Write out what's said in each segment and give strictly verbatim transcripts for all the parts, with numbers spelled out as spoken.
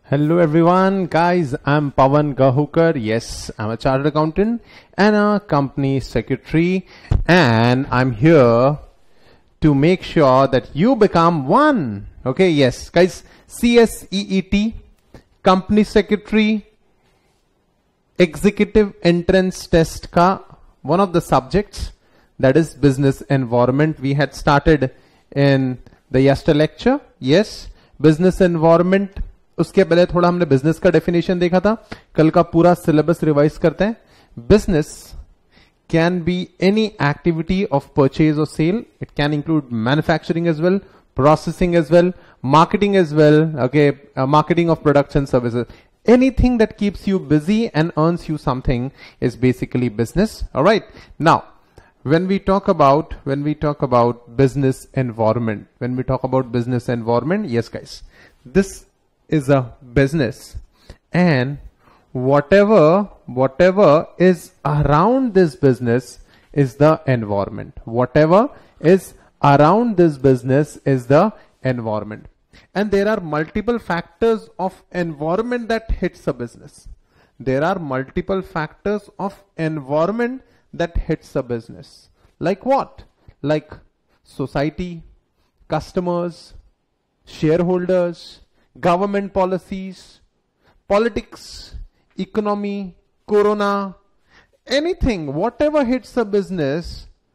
Hello everyone, guys. I'm Pawan Gahukar. Yes, I'm a chartered accountant and a company secretary, and I'm here to make sure that you become one. Okay, yes, guys. C S E E T, company secretary, executive entrance test ka one of the subjects, that is business environment. We had started in the yesterday lecture. Yes, business environment. उसके पहले थोड़ा हमने business का definition देखा था. कल का पूरा सिलेबस रिवाइज करते हैं. Business can be any activity of purchase और sale. It can include manufacturing as well, processing as well, marketing as well. Okay, marketing of products and services. Anything that keeps you busy and earns you something is basically business. All right. Now, when we talk about when we talk about business environment, when we talk about business environment, yes, guys, this is a business, and whatever whatever is around this business is the environment. Whatever is around this business is the environment. And there are multiple factors of environment that hits a business. There are multiple factors of environment that hits a business. Like what? Like society, customers, shareholders, government policies, politics, economy, corona, anything, whatever hits a business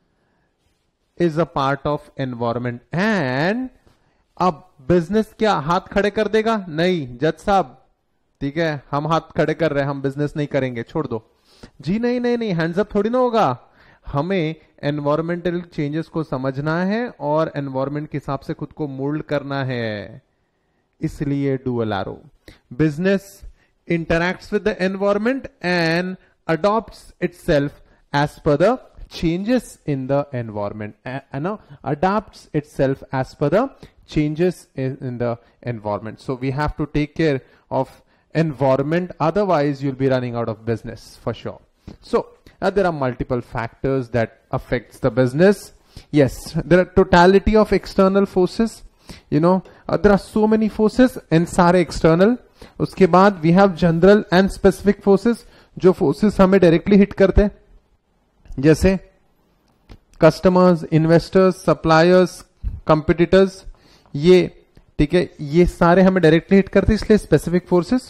is a part of environment. And अब business क्या हाथ खड़े कर देगा? नहीं जज साहब, ठीक है, हम हाथ खड़े कर रहे हैं, हम बिजनेस नहीं करेंगे, छोड़ दो जी. नहीं नहीं नहीं, हैंड्स अप थोड़ी ना होगा. हमें एनवायरमेंटल चेंजेस को समझना है और एनवायरमेंट के हिसाब से खुद को मोल्ड करना है. इसलिए dual arrow. Business interacts with the environment and adopts itself as per the changes in the environment, and uh, adapts itself as per the changes in, in the environment. So we have to take care of environment, otherwise you'll be running out of business for sure. So uh, there are multiple factors that affects the business. Yes, there are totality of external forces. You know, uh, there are so many forces and सारे external. उसके बाद we have general and specific forces. जो forces हमें directly hit करते हैं, जैसे customers, investors, suppliers, competitors, ये ठीक है, ये सारे हमें डायरेक्टली हिट करते हैं, इसलिए स्पेसिफिक फोर्सेस.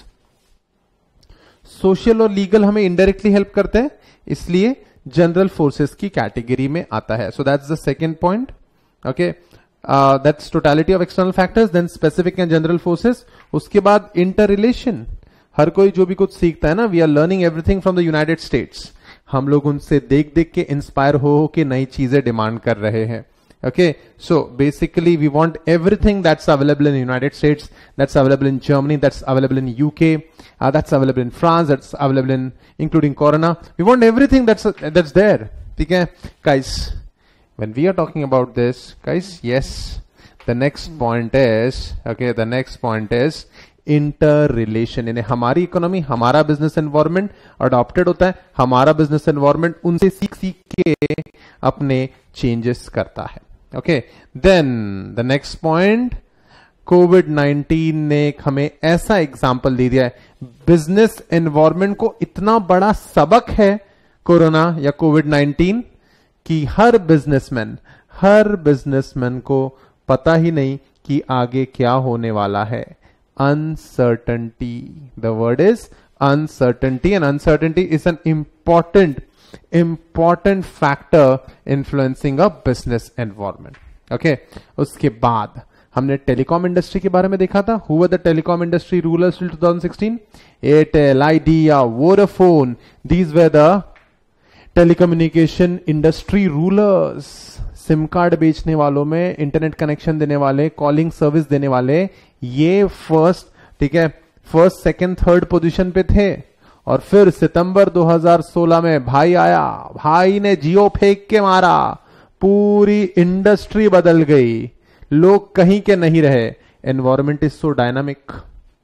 सोशल और लीगल हमें इनडायरेक्टली हेल्प करते हैं, इसलिए जनरल फोर्सेस की कैटेगरी में आता है. So that's the second point. Okay, that's totality of external factors, then specific and general forces. उसके बाद इंटर रिलेशन. हर कोई जो भी कुछ सीखता है ना, we are learning everything from the United States. हम लोग उनसे देख देख के इंस्पायर हो हो के नई चीजें डिमांड कर रहे हैं. Okay, so basically we want everything that's available in United States, that's available in Germany, that's available in UK, that's available in France, that's available in including corona. We want everything that's that's there. ठीक है guys, when we are talking about this guys, yes, the next point is, okay, the next point is inter relation. यानी हमारी economy, हमारा business environment adopted होता है, हमारा business environment उनसे सीख सीख के अपने चेंजेस करता है. Okay, then the next point, covid nineteen ने हमें ऐसा एग्जांपल दे दिया है. बिजनेस एनवायरनमेंट को इतना बड़ा सबक है कोरोना या कोविड नाइनटीन कि हर बिजनेसमैन हर बिजनेसमैन को पता ही नहीं कि आगे क्या होने वाला है. Uncertainty. The word is uncertainty, and uncertainty is an important, important factor influencing a business environment. Okay. उसके बाद हमने टेलीकॉम इंडस्ट्री के बारे में देखा था. Who were the telecom industry rulers till twenty sixteen? Airtel, Idea, Vodafone. These were the telecommunication industry rulers. SIM card बेचने वालों में, इंटरनेट कनेक्शन देने वाले, कॉलिंग सर्विस देने वाले, ये फर्स्ट, ठीक है, फर्स्ट सेकंड थर्ड पोजीशन पे थे. और फिर सितंबर दो हज़ार सोलह में भाई आया, भाई ने जियो फेंक के मारा, पूरी इंडस्ट्री बदल गई, लोग कहीं के नहीं रहे. एनवायरमेंट इज सो डायनामिक,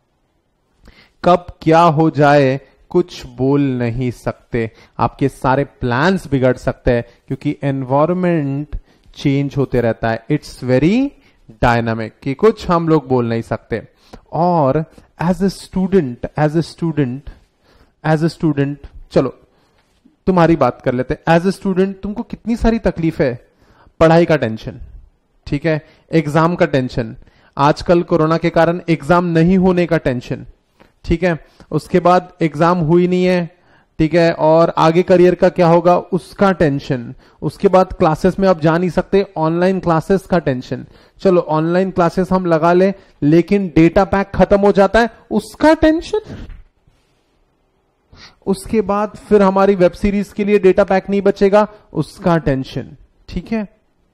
कब क्या हो जाए कुछ बोल नहीं सकते. आपके सारे प्लान्स बिगड़ सकते हैं क्योंकि एनवायरमेंट चेंज होते रहता है. इट्स वेरी डायनामिक, कि कुछ हम लोग बोल नहीं सकते। और as a student as a student as a student चलो तुम्हारी बात कर लेते हैं। एज ए स्टूडेंट तुमको कितनी सारी तकलीफ है, पढ़ाई का टेंशन, ठीक है, एग्जाम का टेंशन, आजकल कोरोना के कारण एग्जाम नहीं होने का टेंशन, ठीक है, उसके बाद एग्जाम हुई नहीं है, ठीक है, और आगे करियर का क्या होगा उसका टेंशन, उसके बाद क्लासेस में आप जा नहीं सकते, ऑनलाइन क्लासेस का टेंशन। चलो ऑनलाइन क्लासेस हम लगा ले, लेकिन डेटा पैक खत्म हो जाता है, उसका टेंशन। उसके बाद फिर हमारी वेब सीरीज के लिए डेटा पैक नहीं बचेगा, उसका टेंशन, ठीक है।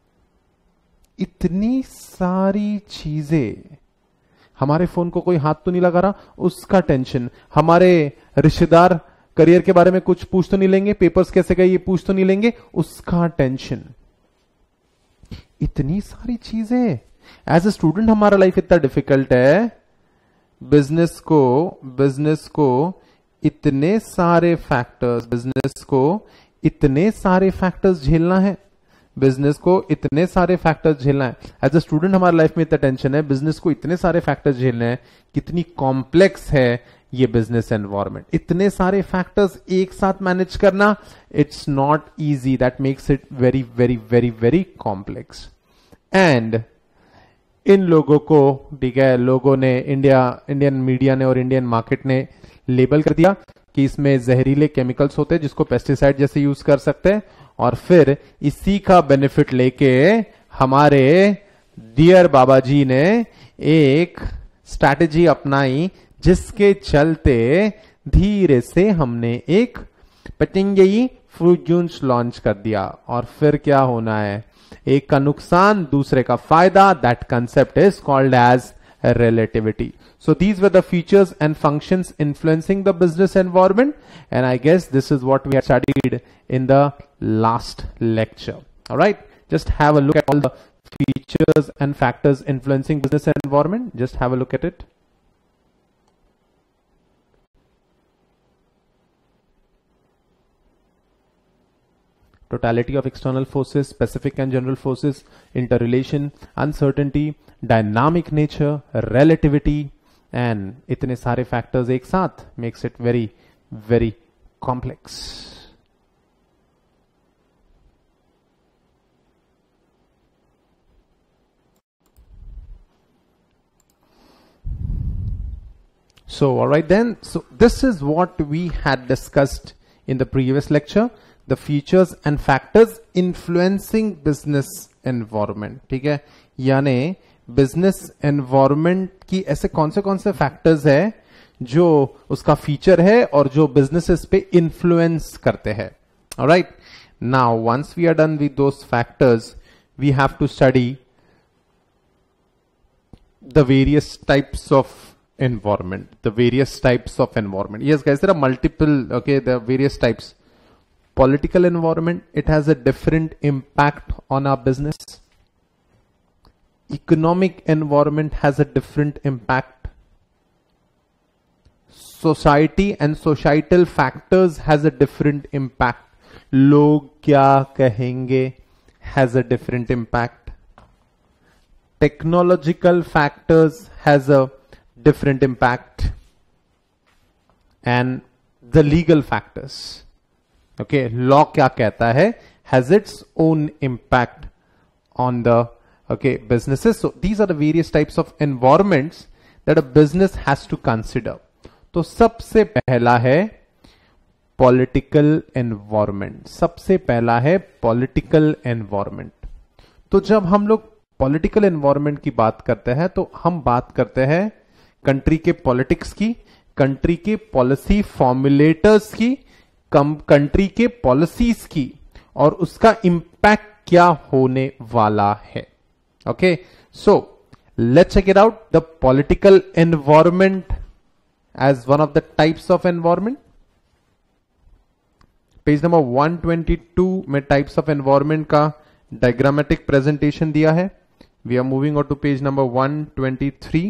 इतनी सारी चीजें, हमारे फोन को कोई हाथ तो नहीं लगा रहा, उसका टेंशन। हमारे रिश्तेदार करियर के बारे में कुछ पूछ तो नहीं लेंगे, पेपर्स कैसे गए ये पूछ तो नहीं लेंगे, उसका टेंशन। इतनी सारी चीजें, एज ए स्टूडेंट हमारा लाइफ इतना डिफिकल्ट है, बिजनेस को बिजनेस को इतने सारे फैक्टर्स बिजनेस को इतने सारे फैक्टर्स झेलना है बिजनेस को इतने सारे फैक्टर्स झेलना है। एज ए स्टूडेंट हमारे लाइफ में इतना टेंशन है, बिजनेस को इतने सारे फैक्टर्स झेलने हैं। कितनी कॉम्प्लेक्स है ये बिजनेस एनवायरनमेंट, इतने सारे फैक्टर्स एक साथ मैनेज करना, it's not easy, that makes it very very very very complex. And इन लोगों को, ठीक है, लोगों ने, इंडिया इंडियन मीडिया ने और इंडियन मार्केट ने लेबल कर दिया कि इसमें जहरीले केमिकल्स होते हैं जिसको पेस्टिसाइड जैसे यूज कर सकते हैं, और फिर इसी का बेनिफिट लेके हमारे डियर बाबा जी ने एक स्ट्रैटेजी अपनाई, जिसके चलते धीरे से हमने एक पतंजलि फ्रूट जूस लॉन्च कर दिया। और फिर क्या होना है, एक का नुकसान दूसरे का फायदा, that concept is called as relativity. So these were the features and functions influencing the business environment, and I guess this is what we had studied in the last lecture. All right, just have a look at all the features and factors influencing business environment. Just have a look at it. Totality of external forces, specific and general forces, interrelation, uncertainty, dynamic nature, relativity, and इतने सारे factors एक साथ makes it very very complex. So all right then, so this is what we had discussed in the previous lecture, the features and factors influencing business environment, ठीक है, यानी business environment की ऐसे कौन से कौन से फैक्टर्स है जो उसका फीचर है और जो बिजनेसेस पे इन्फ्लुएंस करते हैं। Alright, now once we are done with those factors, we have to study the various types of environment, the various types of environment. Yes guys, there are multiple, okay, there are various types. Political environment, it has a different impact on our business. Economic environment has a different impact. Society and societal factors has a different impact. Log kya kahenge has a different impact. Technological factors has a different impact. And the legal factors, okay, law क्या कहता है, has its own impact on the, okay, businesses. So these are the various types of environments that a business has to consider. तो सबसे पहला है political environment, सबसे पहला है पॉलिटिकल एनवायरमेंट। तो जब हम लोग पॉलिटिकल एनवायरमेंट की बात करते हैं तो हम बात करते हैं कंट्री के पॉलिटिक्स की, कंट्री के पॉलिसी फॉर्मुलेटर्स की, कंट्री के पॉलिसीज की, और उसका इंपैक्ट क्या होने वाला है। Okay, so let's check it out, the political environment as one of the types of environment. Page number one twenty two में टाइप्स ऑफ एनवायरमेंट का डायग्रामेटिक प्रेजेंटेशन दिया है। We are moving on to page number one twenty three.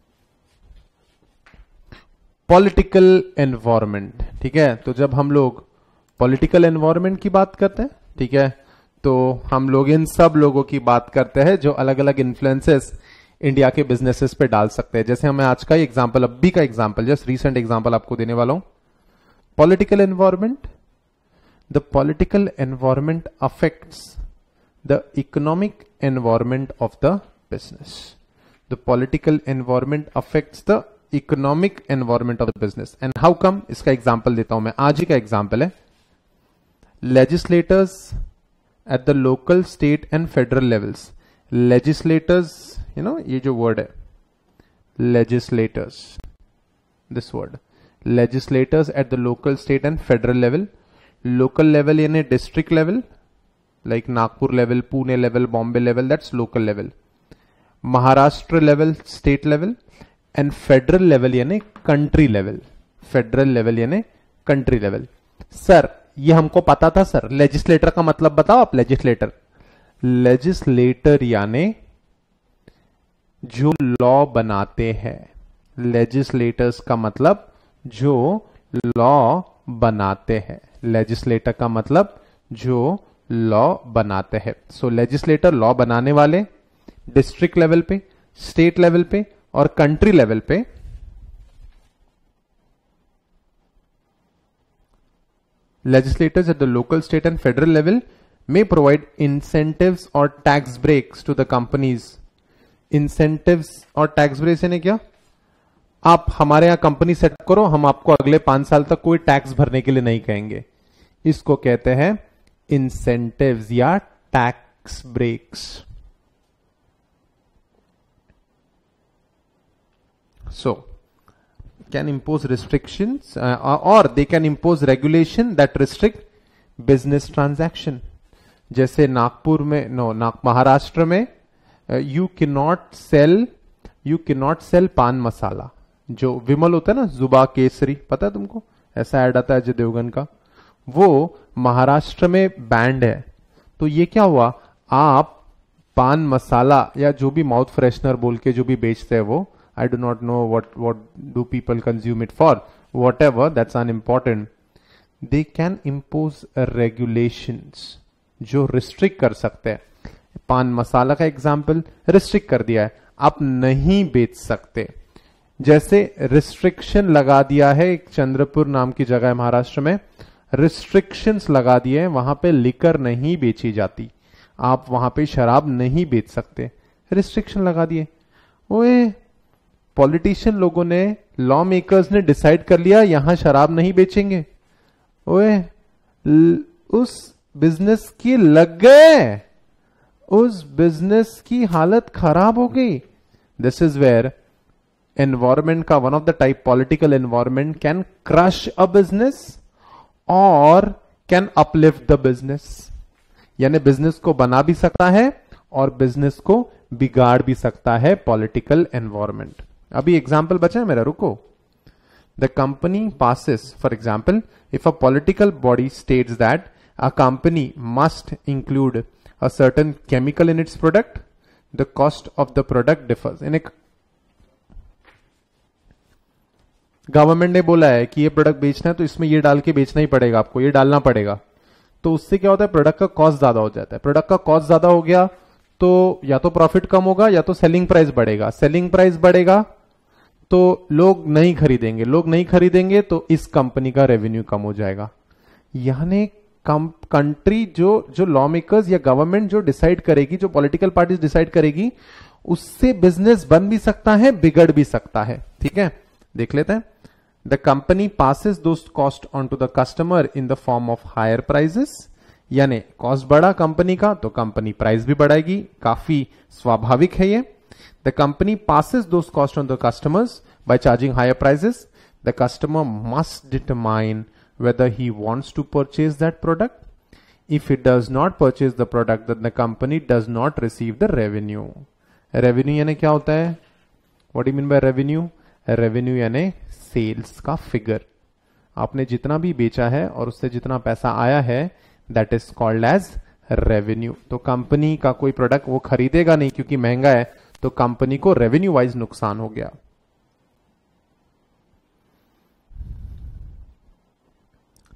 Political environment, ठीक है, तो जब हम लोग पॉलिटिकल एनवायरमेंट की बात करते हैं, ठीक है, तो हम लोग इन सब लोगों की बात करते हैं जो अलग अलग इन्फ्लुएंसेस इंडिया के बिजनेसेस पे डाल सकते हैं। जैसे हमें आज का एग्जांपल, अभी का एग्जांपल, जस्ट रीसेंट एग्जांपल आपको देने वाला हूं। Political environment, the political environment affects the economic environment of the business. The political environment affects the economic environment of the business. And how come, इसका एग्जांपल देता हूं मैं, आज ही का एग्जांपल है। Legislators at the local, state and federal levels. Legislators, you know, ये जो word है legislators, this word legislators at the local, state and federal level. Local level यानी district level, like Nagpur level, Pune level, Bombay level, that's local level. Maharashtra level, state level. And federal level यानी country level. Federal level यानी country level. Sir ये हमको पता था sir, legislator का मतलब बताओ आप। लेजिस्लेटर, लेजिस्लेटर यानी जो लॉ बनाते हैं। लेजिस्लेटर्स का मतलब जो लॉ बनाते हैं। लेजिस्लेटर का मतलब जो लॉ बनाते हैं। सो लेजिस्लेटर लॉ बनाने वाले, डिस्ट्रिक्ट लेवल पे, स्टेट लेवल पे और कंट्री लेवल पे। Legislators at the local, state and federal level may provide incentives or tax breaks to the companies. Incentives और tax breaks यानी क्या? आप हमारे यहां कंपनी सेटअप करो, हम आपको अगले पांच साल तक कोई टैक्स भरने के लिए नहीं कहेंगे। इसको कहते हैं incentives या tax breaks. So can impose restrictions uh, or they can impose regulation that restrict business transaction. जैसे नागपुर में, नो नाग महाराष्ट्र में you can not sell you can not sell paan masala. जो विमल होता है ना, जुबा केसरी, पता है तुमको, ऐसा ऐड आता है अजय देवगन का, वो महाराष्ट्र में बैंड है। तो ये क्या हुआ, आप पान मसाला या जो भी माउथ फ्रेशनर बोल के जो भी बेचते हैं वो, I do not know what what do people consume it for, whatever, that's unimportant. They can impose regulations जो restrict कर सकते हैं। पान मसाला का एग्जाम्पल रिस्ट्रिक्ट कर दिया है, आप नहीं बेच सकते। जैसे रिस्ट्रिक्शन लगा दिया है, एक चंद्रपुर नाम की जगह है महाराष्ट्र में, रिस्ट्रिक्शंस लगा दिए हैं, वहां पे लिकर नहीं बेची जाती, आप वहां पे शराब नहीं बेच सकते, रिस्ट्रिक्शन लगा दिए। ओए पॉलिटिशियन लोगों ने, लॉ मेकर्स ने डिसाइड कर लिया यहां शराब नहीं बेचेंगे। ओए उस बिजनेस की लग गए, उस बिजनेस की हालत खराब हो गई। दिस इज वेयर एनवायरमेंट का one of the type, political environment can crush a business और कैन अपलिफ्ट द बिजनेस। यानी बिजनेस को बना भी सकता है और बिजनेस को बिगाड़ भी सकता है पॉलिटिकल एनवायरमेंट। अभी एग्जाम्पल बचा है मेरा, रुको। The company passes, for example, if a political body states that a company must include a certain chemical in its product, the cost of the product differs. इन गवर्नमेंट ने बोला है कि ये प्रोडक्ट बेचना है तो इसमें ये डाल के बेचना ही पड़ेगा, आपको ये डालना पड़ेगा। तो उससे क्या होता है, प्रोडक्ट का कॉस्ट ज्यादा हो जाता है। प्रोडक्ट का कॉस्ट ज्यादा हो गया तो या तो प्रॉफिट कम होगा या तो सेलिंग प्राइस बढ़ेगा। सेलिंग प्राइस बढ़ेगा तो लोग नहीं खरीदेंगे, लोग नहीं खरीदेंगे तो इस कंपनी का रेवेन्यू कम हो जाएगा। यानी कंट्री जो जो लॉ मेकर्स या गवर्नमेंट जो डिसाइड करेगी, जो पॉलिटिकल पार्टीज डिसाइड करेगी, उससे बिजनेस बन भी सकता है, बिगड़ भी सकता है। ठीक है, देख लेते हैं। The company passes those cost on to the customer in the form of higher prices. यानी कॉस्ट बढ़ा कंपनी का तो कंपनी प्राइस भी बढ़ाएगी, काफी स्वाभाविक है ये। The company passes those cost on the customers by charging higher prices. The customer must determine whether he wants to purchase that product. If he does not purchase the product, then the company does not receive the revenue. Revenue यानी क्या होता है? What do you mean by revenue? Revenue यानी sales का figure. आपने जितना भी बेचा है और उससे जितना पैसा आया है, that is called as revenue. तो कंपनी का कोई प्रोडक्ट वो खरीदेगा नहीं क्योंकि महंगा है, तो कंपनी को रेवेन्यू वाइज नुकसान हो गया।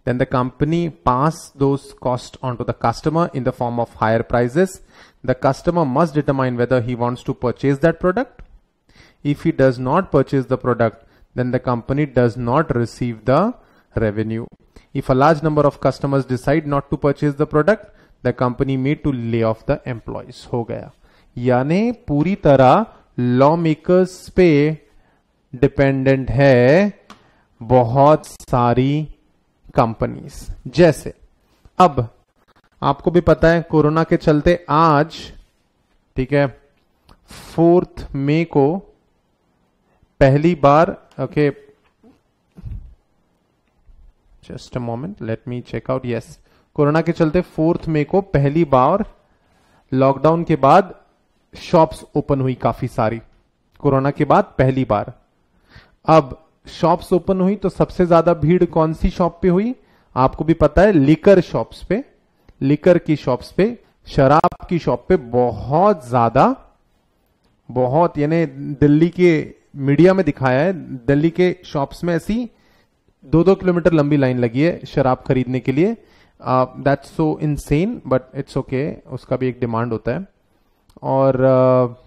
then the company pass those costs on to the customer in the form of higher prices. The customer must determine whether he wants to purchase that product. If he does not purchase the product, then the company does not receive the revenue. If a large number of customers decide not to purchase the product, the company may to lay off the employees. हो गया, यानी पूरी तरह law makers पे dependent है बहुत सारी companies. जैसे अब आपको भी पता है कोरोना के चलते आज, ठीक है, फोर्थ मई को पहली बार, okay just a moment, let me check out. Yes, corona के चलते फोर्थ मई को पहली बार लॉकडाउन के बाद शॉप्स ओपन हुई काफी सारी. कोरोना के बाद पहली बार. अब शॉप्स ओपन हुई तो सबसे ज्यादा भीड़ कौन सी शॉप पे हुई? आपको भी पता है, लिकर शॉप्स पे, लिकर की शॉप्स पे, शराब की शॉप पे बहुत ज्यादा, बहुत, यानी दिल्ली के मीडिया में दिखाया है, दिल्ली के शॉप्स में ऐसी दो दो किलोमीटर लंबी लाइन लगी है शराब खरीदने के लिए. That's so insane, but it's okay, उसका भी एक डिमांड होता है. और uh,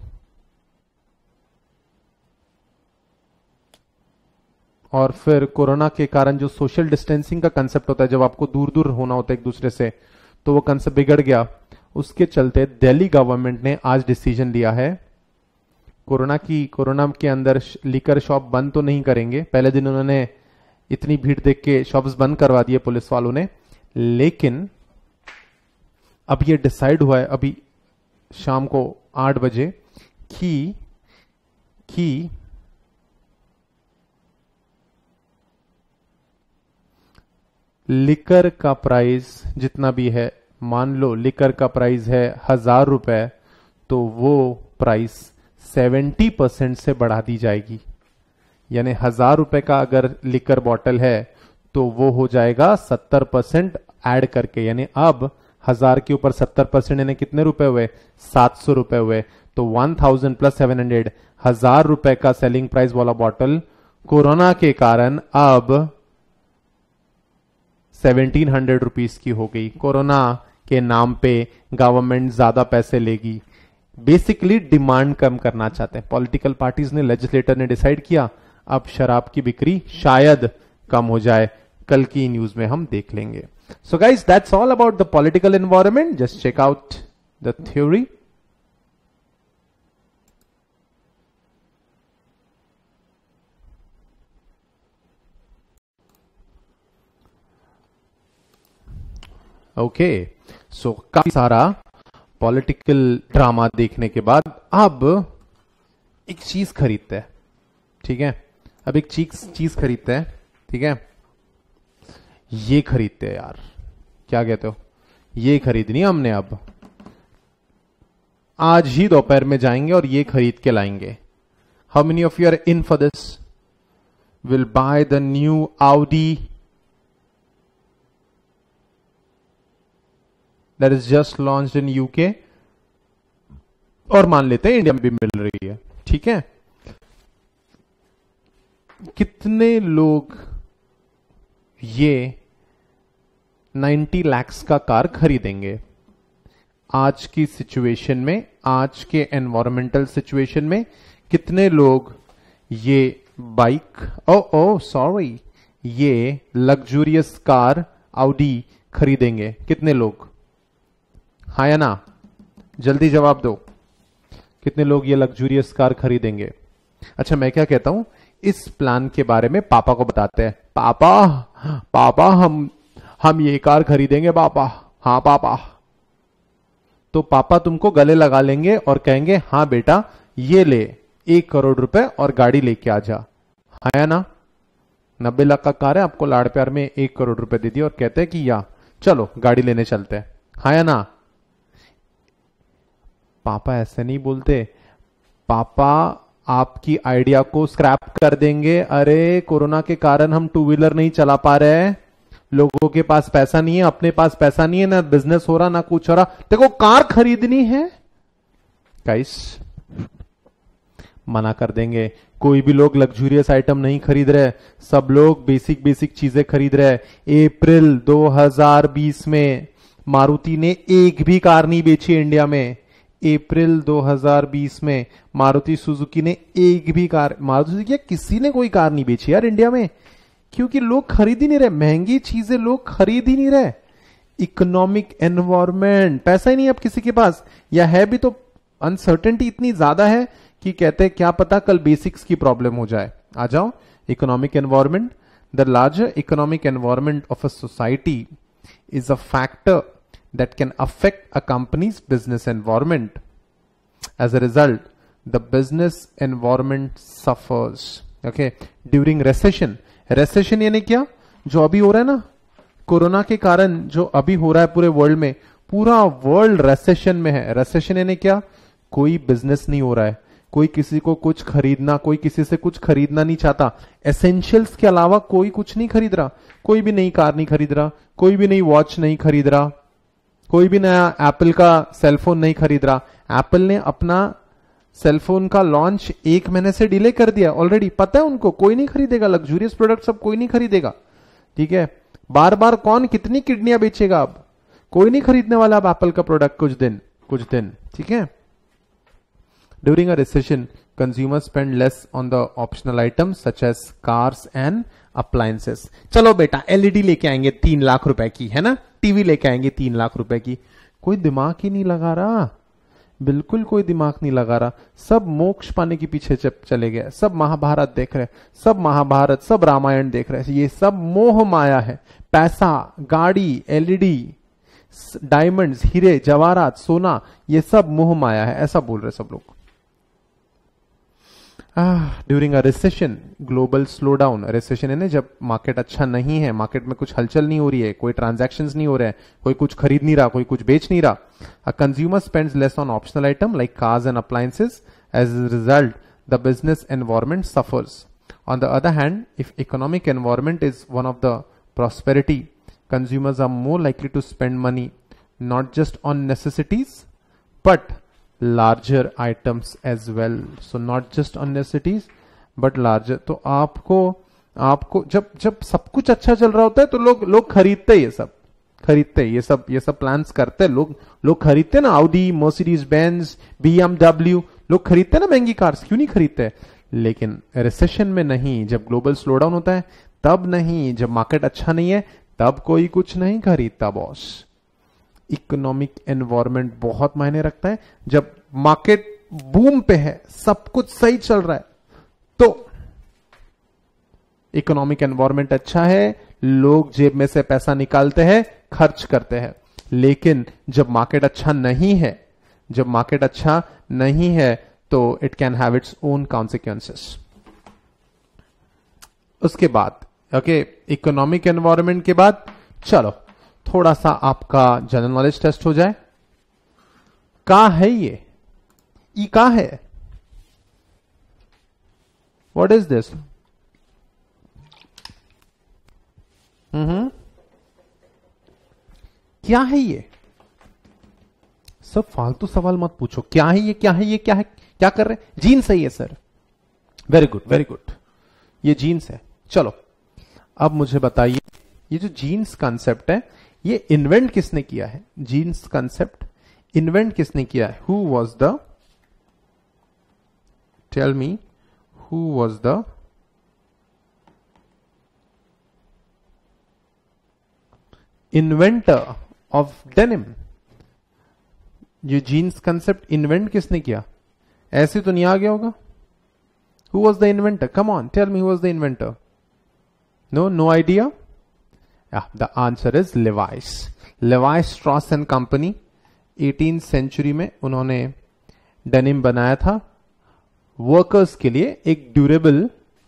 और फिर कोरोना के कारण जो सोशल डिस्टेंसिंग का कंसेप्ट होता है, जब आपको दूर दूर होना होता है एक दूसरे से, तो वो कंसेप्ट बिगड़ गया. उसके चलते दिल्ली गवर्नमेंट ने आज डिसीजन लिया है, कोरोना की कोरोना के अंदर लिकर शॉप बंद तो नहीं करेंगे. पहले दिन उन्होंने इतनी भीड़ देख के शॉप्स बंद करवा दिए पुलिस वालों ने, लेकिन अब ये डिसाइड हुआ है अभी शाम को आठ बजे कि कि लिकर का प्राइस जितना भी है, मान लो लिकर का प्राइस है हजार रुपए, तो वो प्राइस सेवेंटी परसेंट से बढ़ा दी जाएगी. यानी हजार रुपए का अगर लिकर बॉटल है तो वो हो जाएगा सत्तर परसेंट ऐड करके, यानी अब हजार के ऊपर सत्तर परसेंट यानी कितने रुपए हुए? सात सौ रुपए हुए. तो one thousand plus seven hundred, हजार रुपए का सेलिंग प्राइस वाला बॉटल कोरोना के कारण अब सेवनटीन हंड्रेड रुपीज की हो गई. कोरोना के नाम पे गवर्नमेंट ज्यादा पैसे लेगी. बेसिकली डिमांड कम करना चाहते हैं पॉलिटिकल पार्टीज ने, लेजिस्लेटर ने डिसाइड किया अब शराब की बिक्री शायद कम हो जाए. कल की न्यूज में हम देख लेंगे. So guys, that's all about the political environment. Just check out the theory. Okay, so काफी सारा पॉलिटिकल ड्रामा देखने के बाद अब एक चीज खरीदते हैं, ठीक है. अब एक चीज चीज खरीदते हैं, ठीक है. ये खरीदते हैं यार, क्या कहते हो? ये खरीदनी हमने अब, आज ही दोपहर में जाएंगे और ये खरीद के लाएंगे. How many of you are in for this? Will buy the new Audi that is just launched in U K, और मान लेते हैं इंडिया में भी मिल रही है, ठीक है. कितने लोग ये नब्बे लाख का कार खरीदेंगे आज की सिचुएशन में, आज के एनवायरमेंटल सिचुएशन में? कितने लोग ये बाइक, ओ ओ सॉरी, ये लग्जूरियस कार Audi खरीदेंगे? कितने लोग? हाँ या ना? जल्दी जवाब दो. कितने लोग ये लग्जूरियस कार खरीदेंगे? अच्छा, मैं क्या कहता हूं, इस प्लान के बारे में पापा को बताते हैं. पापा पापा हम हम ये कार खरीदेंगे पापा. हाँ पापा. तो पापा तुमको गले लगा लेंगे और कहेंगे हाँ बेटा ये ले एक करोड़ रुपए और गाड़ी लेके आ जा. हाँ या ना? नब्बे लाख का कार है, आपको लाड़ प्यार में एक करोड़ रुपए दे दिए और कहते हैं कि या चलो गाड़ी लेने चलते हैं. हाँ या ना? पापा ऐसे नहीं बोलते. पापा आपकी आइडिया को स्क्रैप कर देंगे. अरे कोरोना के कारण हम टू व्हीलर नहीं चला पा रहे हैं, लोगों के पास पैसा नहीं है, अपने पास पैसा नहीं है, ना बिजनेस हो रहा ना कुछ हो रहा, देखो कार खरीदनी है. गाइस, मना कर देंगे। कोई भी लोग लग्जूरियस आइटम नहीं खरीद रहे, सब लोग बेसिक बेसिक चीजें खरीद रहे। अप्रैल दो हज़ार बीस में मारुति ने एक भी कार नहीं बेची इंडिया में। अप्रैल दो हज़ार बीस में मारुति सुजुकी ने एक भी कार, मारुति सुजुकी किसी ने कोई कार नहीं बेची यार इंडिया में, क्योंकि लोग खरीद ही नहीं रहे, महंगी चीजें लोग खरीद ही नहीं रहे। इकोनॉमिक एनवायरमेंट, पैसा ही नहीं अब किसी के पास, या है भी तो अनसर्टेनिटी इतनी ज्यादा है कि कहते हैं क्या पता कल बेसिक्स की प्रॉब्लम हो जाए। आ जाओ, economic environment, the larger economic environment of a society is a factor that can affect a company's business environment. As a result, the business environment suffers. Okay, during recession. Recession यानी क्या? जो अभी हो रहा है ना, कोरोना के कारण जो अभी हो रहा है पूरे वर्ल्ड में, पूरा वर्ल्ड रेसेशन में है। रेसेशन यानी क्या? कोई बिजनेस नहीं हो रहा है, कोई किसी को कुछ खरीदना, कोई किसी से कुछ खरीदना नहीं चाहता। एसेंशियल्स के अलावा कोई कुछ नहीं खरीद रहा, कोई भी नई कार नहीं खरीद रहा, कोई भी नई वॉच नहीं खरीद रहा, कोई भी नया एप्पल का सेलफोन नहीं खरीद रहा। एप्पल ने अपना सेलफोन का लॉन्च एक महीने से डिले कर दिया ऑलरेडी, पता है उनको कोई नहीं खरीदेगा, लग्जूरियस प्रोडक्ट सब कोई नहीं खरीदेगा। ठीक है, बार बार कौन कितनी किडनियां बेचेगा, अब कोई नहीं खरीदने वाला अब एप्पल का प्रोडक्ट कुछ दिन कुछ दिन ठीक है। During a recession consumer spend less on the optional items such as cars and appliances. चलो बेटा एलईडी लेके आएंगे तीन लाख रुपए की, है ना, टीवी लेके आएंगे तीन लाख रुपए की। कोई दिमाग ही नहीं लगा रहा, बिल्कुल कोई दिमाग नहीं लगा रहा। सब मोक्ष पाने के पीछे चले गए, सब महाभारत देख रहे, सब महाभारत सब रामायण देख रहे। ये सब मोह माया है। पैसा, गाड़ी, एलईडी, डायमंड्स, हीरे जवाहरात, सोना, ये सब मोह माया है, ऐसा बोल रहे सब लोग। During a recession global slow down. Recession है ना जब मार्केट अच्छा नहीं है, मार्केट में कुछ हलचल नहीं हो रही है, कोई ट्रांजैक्शंस नहीं हो रहे हैं, कोई कुछ खरीद नहीं रहा, कोई कुछ बेच नहीं रहा। A consumer spends less on optional item like cars and appliances, as a result the business environment suffers. On the other hand, if economic environment is one of the prosperity, consumers are more likely to spend money not just on necessities but larger items as well. So not just on necessities but larger. तो आपको आपको जब जब सब कुछ अच्छा चल रहा होता है तो लोग लोग खरीदते ये सब खरीदते ये सब ये सब प्लान्स करते हैं लोग लोग खरीदते ना, आउडी, मर्सिडीज बेंज, बीएमडब्ल्यू, लोग खरीदते ना महंगी कार्स, क्यों नहीं खरीदते? लेकिन रिसेशन में नहीं, जब ग्लोबल स्लो डाउन होता है तब नहीं, जब मार्केट अच्छा नहीं है तब कोई कुछ नहीं खरीदता बॉस। इकोनॉमिक एनवायरनमेंट बहुत मायने रखता है। जब मार्केट बूम पे है, सब कुछ सही चल रहा है, तो इकोनॉमिक एनवायरनमेंट अच्छा है, लोग जेब में से पैसा निकालते हैं, खर्च करते हैं। लेकिन जब मार्केट अच्छा नहीं है, जब मार्केट अच्छा नहीं है तो it can have its own consequences. उसके बाद ओके, इकोनॉमिक एनवायरनमेंट के बाद चलो थोड़ा सा आपका जनरल नॉलेज टेस्ट हो जाए। का है ये ई का है? What is this? हम्म क्या है ये? सब फालतू सवाल मत पूछो। क्या है ये, क्या है ये, क्या है, क्या कर रहे हैं? जीन्स है ये sir. Very good very good, ये जीन्स है। चलो अब मुझे बताइए, ये जो जीन्स कॉन्सेप्ट है ये इन्वेंट किसने किया है? जीन्स कॉन्सेप्ट इन्वेंट किसने किया है? Who was the, tell me, who was the inventor of denim? ये जीन्स कॉन्सेप्ट इन्वेंट किसने किया? ऐसे तो नहीं आ गया होगा। Who was the inventor? Come on, tell me, who was the inventor? No, no idea? Yeah, the answer is Levi's. Levi Strauss and Company eighteenth century में उन्होंने डेनिम बनाया था वर्कर्स के लिए, एक ड्यूरेबल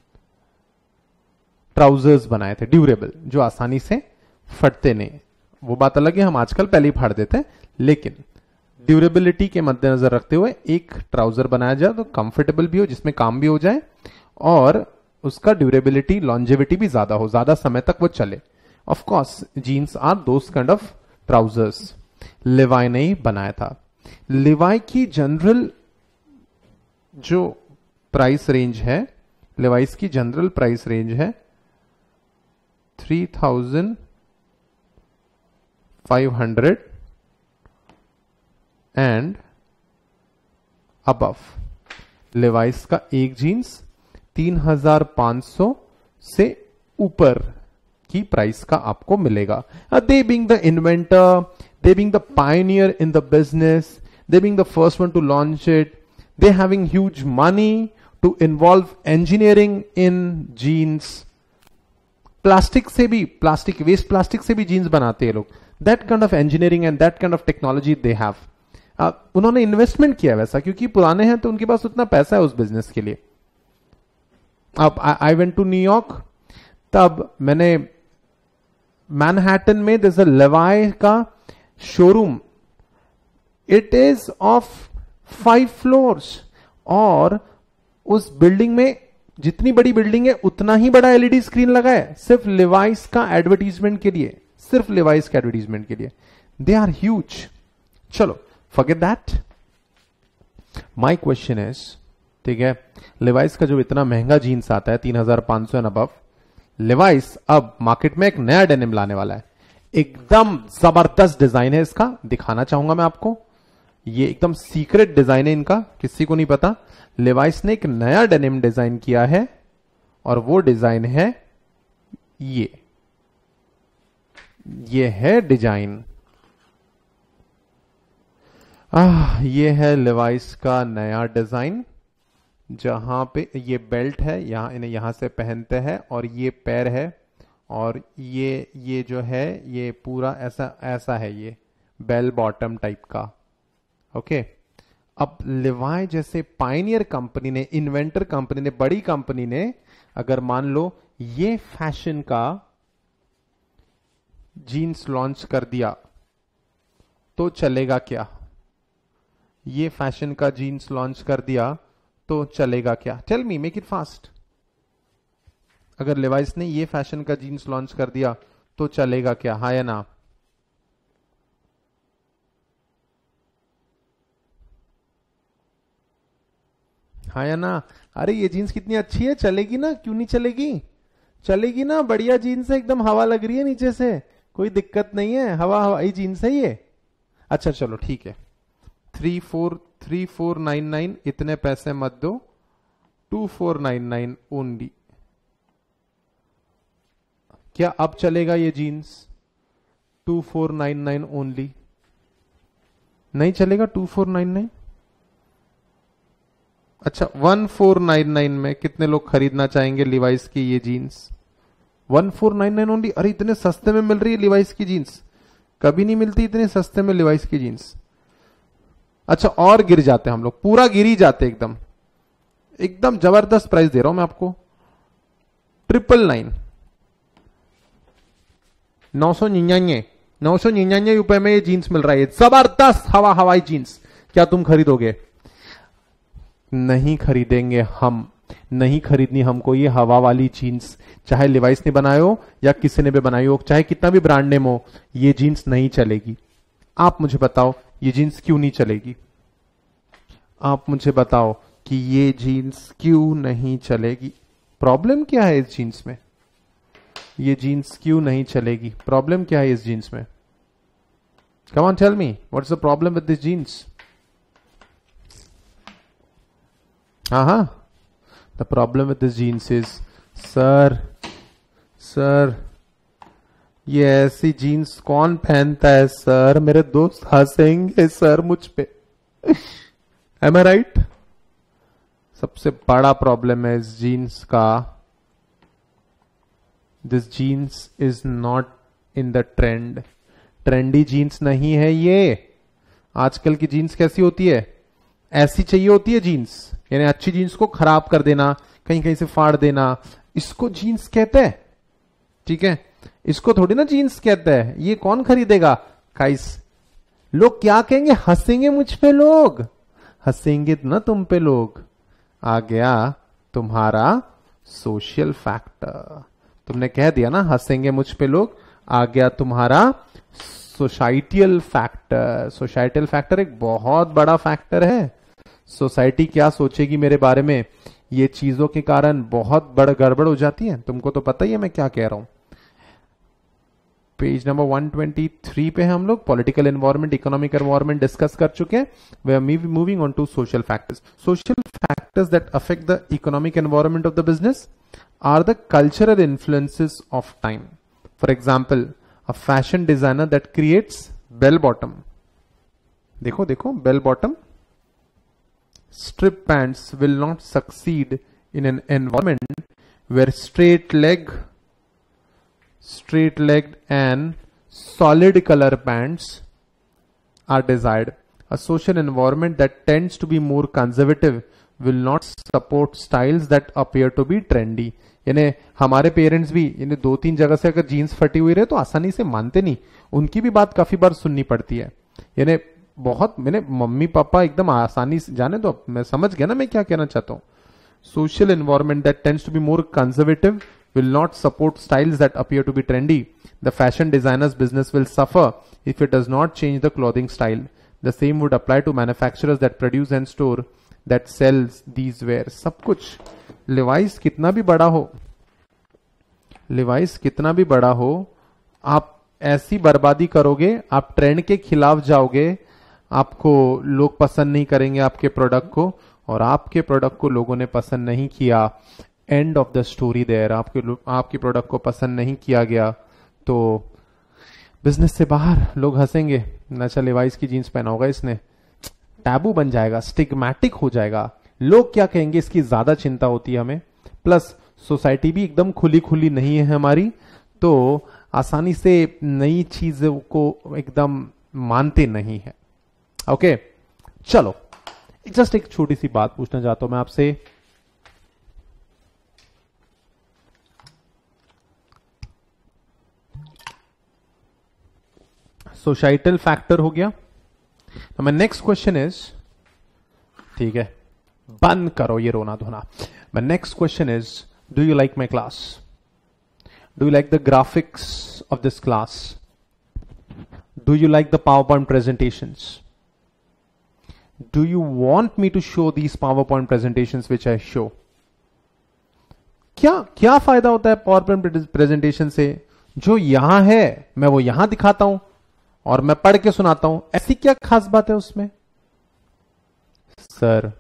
ट्राउजर्स बनाए थे, ड्यूरेबल, जो आसानी से फटते नहीं। वो बात अलग है, हम आजकल पहले ही फाड़ देते हैं, लेकिन ड्यूरेबिलिटी के मद्देनजर रखते हुए एक ट्राउजर बनाया जाए तो कंफर्टेबल भी हो, जिसमें काम भी हो जाए और उसका ड्यूरेबिलिटी, लॉन्जेविटी भी ज्यादा हो, ज्यादा समय तक वो चले। Of course jeans are those kind of trousers. Levi ने ही बनाया था। लिवाई की जनरल जो प्राइस रेंज है, लिवाइस की जनरल प्राइस रेंज है three thousand five hundred and above. Levi's का एक जीन्स तीन हजार पांच सौ से ऊपर की प्राइस का आपको मिलेगा। They being the inventor, they being the pioneer in the business, they being the first one to launch it, they having huge money to involve engineering in jeans. Plastic से भी, प्लास्टिक वेस्ट प्लास्टिक से भी jeans बनाते हैं लोग। That kind of engineering and that kind of technology they have. उन्होंने investment किया वैसा, क्योंकि पुराने हैं तो उनके पास उतना पैसा है उस बिजनेस के लिए। अब आई वेंट टू न्यूयॉर्क, तब मैंने मैनहट्टन में दिस अ लेवाई का showroom, it is of five floors, और उस बिल्डिंग में जितनी बड़ी बिल्डिंग है उतना ही बड़ा एलईडी स्क्रीन लगा है, सिर्फ लिवाइस का एडवर्टीजमेंट के लिए, सिर्फ लिवाइस का एडवर्टीजमेंट के लिए। They are huge. चलो forget that. My question is, ठीक है, लिवाइस का जो इतना महंगा जीन्स आता है तीन हजार पांच सौ एंड अबव, लिवाइस अब मार्केट में एक नया डेनिम लाने वाला है। एकदम जबरदस्त डिजाइन है इसका, दिखाना चाहूंगा मैं आपको। ये एकदम सीक्रेट डिजाइन है इनका, किसी को नहीं पता। लिवाइस ने एक नया डेनिम डिजाइन किया है और वो डिजाइन है ये ये है डिजाइन। आह ये है लिवाइस का नया डिजाइन, जहां पे ये बेल्ट है, यहां इन्हें यहां से पहनते हैं और ये पैर है, और ये ये जो है ये पूरा ऐसा ऐसा है, ये बेल बॉटम टाइप का। ओके, अब लिवाई जैसे पायनियर कंपनी ने, इन्वेंटर कंपनी ने, बड़ी कंपनी ने अगर मान लो ये फैशन का जीन्स लॉन्च कर दिया तो चलेगा क्या? ये फैशन का जीन्स लॉन्च कर दिया तो चलेगा क्या? Tell me, make it fast. अगर लिवाइस ने ये फैशन का जीन्स लॉन्च कर दिया तो चलेगा क्या? हाँ या ना? हाँ या ना? अरे ये जीन्स कितनी अच्छी है, चलेगी ना? क्यों नहीं चलेगी? चलेगी ना, बढ़िया जीन्स है, एकदम हवा लग रही है नीचे से, कोई दिक्कत नहीं है, हवा हवाई जीन्स है ये। अच्छा चलो ठीक है, three four three four nine nine इतने पैसे मत दो, two four nine nine only. क्या अब चलेगा ये jeans? Two four nine nine only नहीं चलेगा? Two four nine nine. अच्छा, वन फोर नाइन नाइन में कितने लोग खरीदना चाहेंगे लिवाइस की ये jeans? One four nine nine only. अरे इतने सस्ते में मिल रही है लिवाइस की जीन्स, कभी नहीं मिलती इतने सस्ते में लिवाइस की जीन्स। अच्छा, और गिर जाते हम लोग, पूरा गिर ही जाते, एकदम एकदम जबरदस्त प्राइस दे रहा हूं मैं आपको, ट्रिपल नाइन, नौ सौ निन्यानवे नौ सौ निन्यानवे रुपए में ये जीन्स मिल रहा है, जबरदस्त हवा हवाई जीन्स। क्या तुम खरीदोगे? नहीं खरीदेंगे हम, नहीं खरीदनी हमको ये हवा वाली जीन्स, चाहे लिवाइस ने बनाए हो या किसी ने भी बनाई हो, चाहे कितना भी ब्रांड नेम हो, ये जीन्स नहीं चलेगी। आप मुझे बताओ ये जीन्स क्यों नहीं चलेगी? आप मुझे बताओ कि ये जीन्स क्यों नहीं चलेगी? प्रॉब्लम क्या है इस जीन्स में? ये जीन्स क्यों नहीं चलेगी? प्रॉब्लम क्या है इस जीन्स में? Come on tell me, what's the problem with this jeans? हाँ हाँ, the problem with this jeans is, sir sir ये ऐसी जीन्स कौन पहनता है सर? मेरे दोस्त हंसेंगे सर मुझ पे। Am I right? सबसे बड़ा प्रॉब्लम है इस जीन्स का, this jeans is not in the trend. Trendy jeans नहीं है ये। आजकल की जीन्स कैसी होती है? ऐसी चाहिए होती है जीन्स, यानी अच्छी जीन्स को खराब कर देना, कहीं कहीं से फाड़ देना, इसको जीन्स कहते हैं। ठीक है, इसको थोड़ी ना जीन्स कहते हैं। ये कौन खरीदेगा? गाइस, लोग क्या कहेंगे? हंसेंगे मुझ पे लोग, हंसेंगे ना तुम पे लोग। आ गया तुम्हारा सोशल फैक्टर। तुमने कह दिया ना हंसेंगे मुझ पे लोग, आ गया तुम्हारा सोसाइटियल फैक्टर। सोसाइटियल फैक्टर एक बहुत बड़ा फैक्टर है। सोसाइटी क्या सोचेगी मेरे बारे में, ये चीजों के कारण बहुत बड़ गड़बड़ हो जाती है। तुमको तो पता ही है मैं क्या कह रहा हूं। Page number one twenty three पे हम लोग political environment, economic environment discuss कर चुके हैं। We are moving on to social factors. Social factors that affect the economic environment of the business are the cultural influences of time. For example, a fashion designer that creates bell bottom, देखो देखो bell bottom strip pants will not succeed in an environment where straight leg straight legged and solid color pants are desired. A social environment that tends to be more conservative will not support styles that appear to be trendy. यानी हमारे parents भी यानी दो तीन जगह से अगर jeans फटी हुई रहे तो आसानी से मानते नहीं, उनकी भी बात काफी बार सुननी पड़ती है। यानी बहुत मैंने मम्मी पापा एकदम आसानी से, जाने दो मैं समझ गया ना मैं क्या कहना चाहता हूं। Social environment that tends to be more conservative will not support styles that appear to be trendy. The fashion designer's business will suffer if it does not change the clothing style. The same would apply to manufacturers that produce and store that sells these wares. सब कुछ Levi's कितना भी बड़ा हो, Levi's कितना भी बड़ा हो, आप ऐसी बर्बादी करोगे, आप ट्रेंड के खिलाफ जाओगे, आपको लोग पसंद नहीं करेंगे आपके प्रोडक्ट को, और आपके प्रोडक्ट को लोगों ने पसंद नहीं किया, end of the story there, आपके आपके प्रोडक्ट को पसंद नहीं किया गया तो बिजनेस से बाहर लोग हंसेंगे, अच्छा लेवाइस की जीन्स पहना होगा इसने, टैबू बन जाएगा, स्टिग्मैटिक हो जाएगा, लोग क्या कहेंगे इसकी ज्यादा चिंता होती है हमें। प्लस सोसाइटी भी एकदम खुली खुली नहीं है हमारी, तो आसानी से नई चीजों को एकदम मानते नहीं है। ओके चलो, जस्ट एक छोटी सी बात पूछना चाहता हूं मैं आपसे। सोसाइटल फैक्टर हो गया, तो मैं नेक्स्ट क्वेश्चन इज, ठीक है बंद करो ये रोना धोना। My next question is, do you like my class? Do you like the graphics of this class? Do you like the PowerPoint presentations? Do you want me to show these PowerPoint presentations which I show? क्या क्या फायदा होता है power point presentation से? जो यहां है मैं वो यहां दिखाता हूं और मैं पढ़ के सुनाता हूं, ऐसी क्या खास बात है उसमें? सर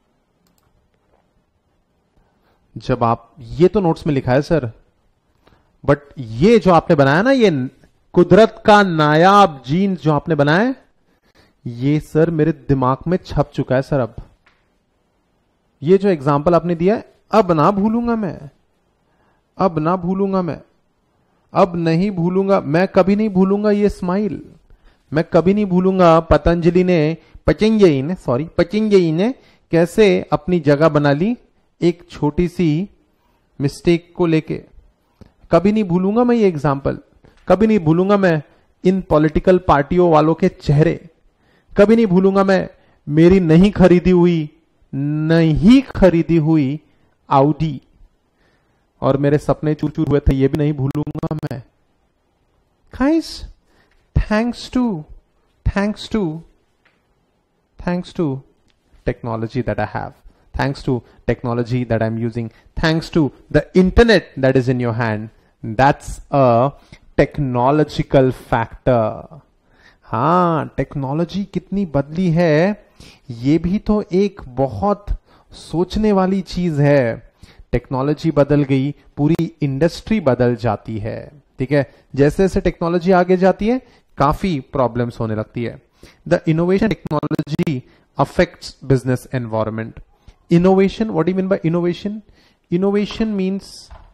जब आप, ये तो नोट्स में लिखा है सर, बट ये जो आपने बनाया ना, ये कुदरत का नायाब जीन्स जो आपने बनाया, ये सर मेरे दिमाग में छप चुका है सर। अब ये जो एग्जाम्पल आपने दिया है, अब ना भूलूंगा मैं, अब ना भूलूंगा मैं, अब नहीं भूलूंगा मैं, कभी नहीं भूलूंगा ये स्माइल, मैं कभी नहीं भूलूंगा पतंजलि ने पतंजलि ने सॉरी पतंजलि ने कैसे अपनी जगह बना ली एक छोटी सी मिस्टेक को लेके। कभी नहीं भूलूंगा मैं ये एग्जाम्पल, कभी नहीं भूलूंगा मैं इन पॉलिटिकल पार्टियों वालों के चेहरे, कभी नहीं भूलूंगा मैं मेरी नहीं खरीदी हुई नहीं खरीदी हुई आउडी, और मेरे सपने चूर चूर हुए थे, ये भी नहीं भूलूंगा मैं। Guys, thanks to thanks to thanks to technology that I have, thanks to technology that I'm using, thanks to the internet that is in your hand, that's a technological factor. हाँ, टेक्नोलॉजी कितनी बदली है, ये भी तो एक बहुत सोचने वाली चीज है। टेक्नोलॉजी बदल गई, पूरी इंडस्ट्री बदल जाती है। ठीक है, जैसे जैसे टेक्नोलॉजी आगे जाती है काफी प्रॉब्लम्स होने लगती है। The innovation technology affects business environment. Innovation, what do you mean by innovation? Innovation means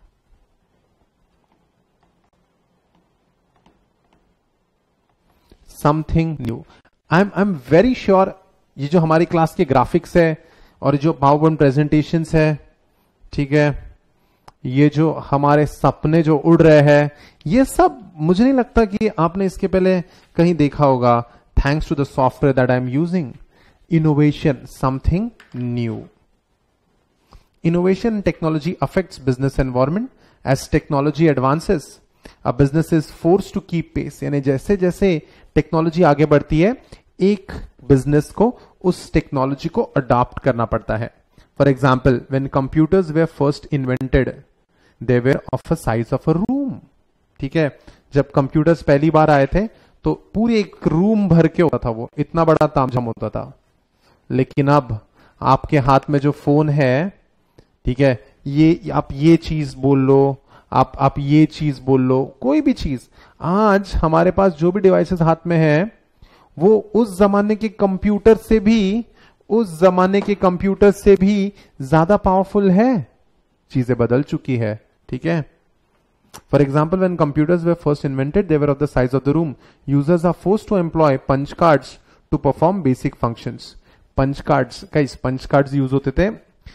something new. I'm I'm very sure ये जो हमारी क्लास के ग्राफिक्स है और जो पावर पॉइंट प्रेजेंटेशंस है, ठीक है, ये जो हमारे सपने जो उड़ रहे हैं, ये सब मुझे नहीं लगता कि आपने इसके पहले कहीं देखा होगा। Thanks to the software that I am using, innovation, something new. Innovation and technology affects business environment. As technology advances, a business is forced to keep pace. यानी जैसे जैसे टेक्नोलॉजी आगे बढ़ती है, एक बिजनेस को उस टेक्नोलॉजी को अडॉप्ट करना पड़ता है। For example when computers were first invented they were of a size of a room. ठीक है, जब कंप्यूटर्स पहली बार आए थे तो पूरे एक रूम भर के होता था, वो इतना बड़ा तामझाम होता था. लेकिन अब आपके हाथ में जो फोन है, ठीक है, ये आप ये चीज बोल लो, आप आप ये चीज बोल लो, कोई भी चीज. आज हमारे पास जो भी डिवाइसेस हाथ में है वो उस जमाने के कंप्यूटर से भी उस जमाने के कंप्यूटर से भी ज्यादा पावरफुल है. चीजें बदल चुकी है. ठीक है. For example, when computers were first invented, they were of the size of the room. Users are forced to employ punch cards to perform basic functions. Punch cards, guys, punch cards use होते थे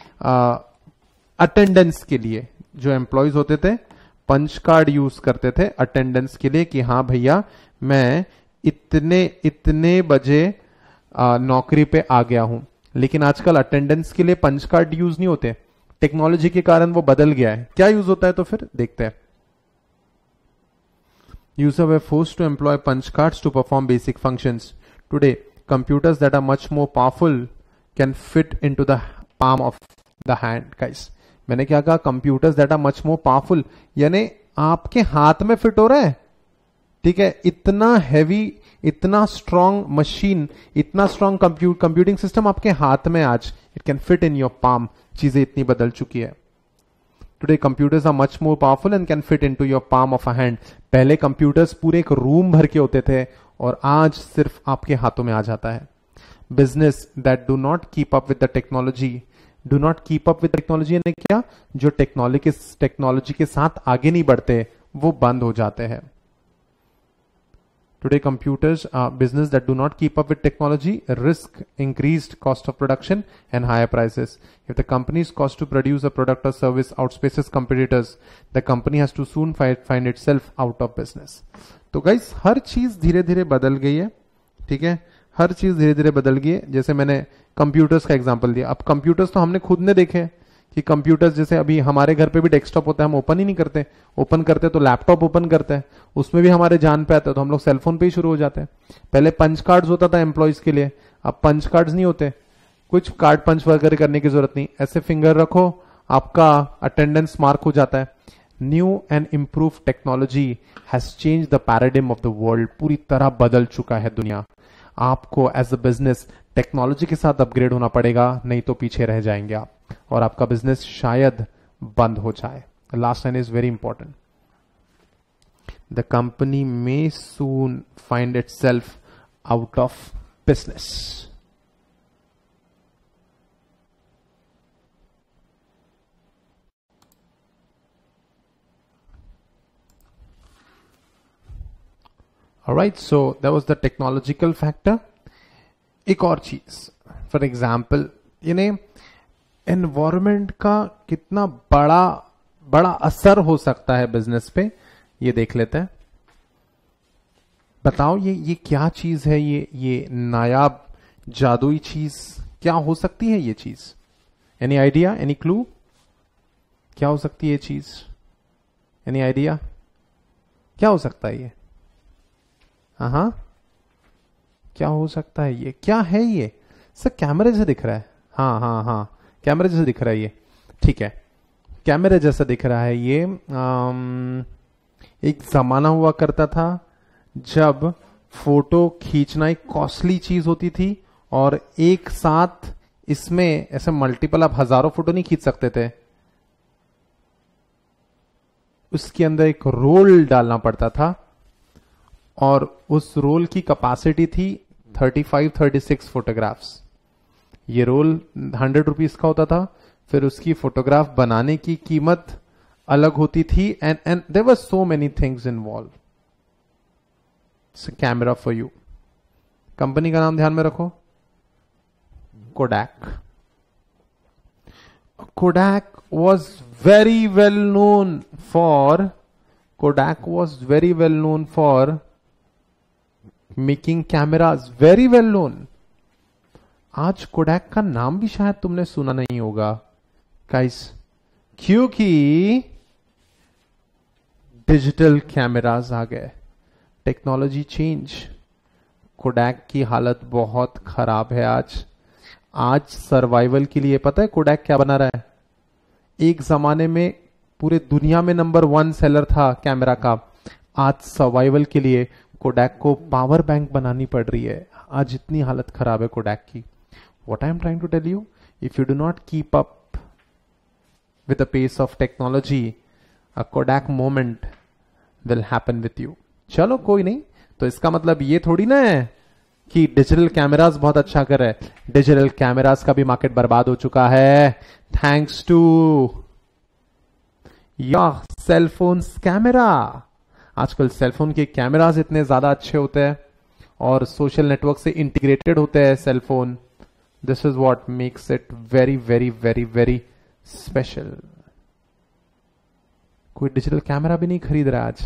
attendance के लिए. जो employees होते थे punch card use करते थे attendance के लिए कि हाँ भैया मैं इतने इतने बजे आ, नौकरी पे आ गया हूं. लेकिन आजकल अटेंडेंस के लिए पंच कार्ड यूज नहीं होते. टेक्नोलॉजी के कारण वो बदल गया है. क्या यूज होता है तो फिर देखते हैं. Users were forced to employ punch cards to perform basic functions. Today, computers that are much more powerful can fit into the palm of the hand. Guys, मैंने क्या कहा? Computers that are much more powerful, यानी आपके हाथ में fit हो रहा है. ठीक है, इतना हैवी, इतना स्ट्रॉन्ग मशीन, इतना स्ट्रॉन्ग कंप्यूटिंग सिस्टम आपके हाथ में आज. It can fit in your palm. चीजें इतनी बदल चुकी है. Today computers are much more powerful and can fit into your palm of a hand. पहले कंप्यूटर्स पूरे एक रूम भर के होते थे और आज सिर्फ आपके हाथों में आ जाता है. Business that do not keep up with the technology do not keep up with technology यानी क्या? जो टेक्नोलॉजी टेक्नोलॉजी के साथ आगे नहीं बढ़ते वो बंद हो जाते हैं. Today computers are business that do not keep up with technology risk increased cost of production and higher prices. If the company's cost to produce a product or service outspaces competitors, the company has to soon find, find itself out of business. तो guys हर चीज धीरे धीरे बदल गई है. ठीक है, हर चीज धीरे धीरे बदल गई है. जैसे मैंने कंप्यूटर्स का एग्जांपल दिया. अब कंप्यूटर्स तो हमने खुद ने देखे कि कंप्यूटर्स जैसे अभी हमारे घर पे भी डेस्कटॉप होता है, हम ओपन ही नहीं करते. ओपन करते तो लैपटॉप ओपन करते हैं, उसमें भी हमारे जान पे आता है तो हम लोग सेलफोन पे ही शुरू हो जाते हैं. पहले पंच कार्ड्स होता था एम्प्लॉयज के लिए, अब पंच कार्ड्स नहीं होते. कुछ कार्ड पंच वगैरह करने की जरूरत नहीं, ऐसे फिंगर रखो आपका अटेंडेंस मार्क हो जाता है. New and improve technology has change the paradigm of the world. पूरी तरह बदल चुका है दुनिया. आपको एज अ बिजनेस टेक्नोलॉजी के साथ अपग्रेड होना पड़ेगा, नहीं तो पीछे रह जाएंगे आप और आपका बिजनेस शायद बंद हो जाए. Last line is very important. The company may soon find itself out of business. All right, so that was the technological factor. एक और चीज, फॉर एग्जाम्पल, यानी एनवायरमेंट का कितना बड़ा बड़ा असर हो सकता है बिजनेस पे, ये देख लेते हैं. बताओ ये ये क्या चीज है? ये ये नायाब जादुई चीज क्या हो सकती है? ये चीज, एनी आइडिया, एनी क्लू? क्या हो सकती है ये चीज? एनी आइडिया क्या हो सकता है ये? हाँ, क्या हो सकता है ये? क्या है ये? सर कैमरे से दिख रहा है. हाँ हाँ हाँ, कैमरे जैसा दिख रहा है ये. ठीक है, कैमरे जैसा दिख रहा है ये. आम, एक जमाना हुआ करता था जब फोटो खींचना एक कॉस्टली चीज होती थी और एक साथ इसमें ऐसे मल्टीपल आप हजारों फोटो नहीं खींच सकते थे. उसके अंदर एक रोल डालना पड़ता था और उस रोल की कैपेसिटी थी thirty five thirty six photographs. ये रोल हंड्रेड रुपीज का होता था. फिर उसकी फोटोग्राफ बनाने की कीमत अलग होती थी. And and there were so many things involve. Camera for you. Company का नाम ध्यान में रखो, Kodak. Kodak was very well known for Kodak was very well known for making cameras. Very well known. आज कोडैक का नाम भी शायद तुमने सुना नहीं होगा गाइस, क्योंकि डिजिटल कैमराज आ गए. Technology change. कोडैक की हालत बहुत खराब है आज. आज सर्वाइवल के लिए पता है कोडैक क्या बना रहा है? एक जमाने में पूरे दुनिया में नंबर वन सेलर था कैमरा का, आज सर्वाइवल के लिए कोडैक को पावर बैंक बनानी पड़ रही है। आज इतनी हालत खराब है कोडैक की। What I am trying to tell you, if you do not keep up with the pace of technology, a Kodak moment will happen with you. चलो कोई नहीं, तो इसका मतलब ये थोड़ी ना है कि डिजिटल कैमरास बहुत अच्छा कर रहे हैं। डिजिटल कैमरास का भी मार्केट बर्बाद हो चुका है thanks to your cellphones camera. आजकल सेलफोन के कैमरास इतने ज्यादा अच्छे होते हैं और सोशल नेटवर्क से इंटीग्रेटेड होते हैं cellphone. This is what makes it very very very very special. कोई डिजिटल कैमरा भी नहीं खरीद रहा आज।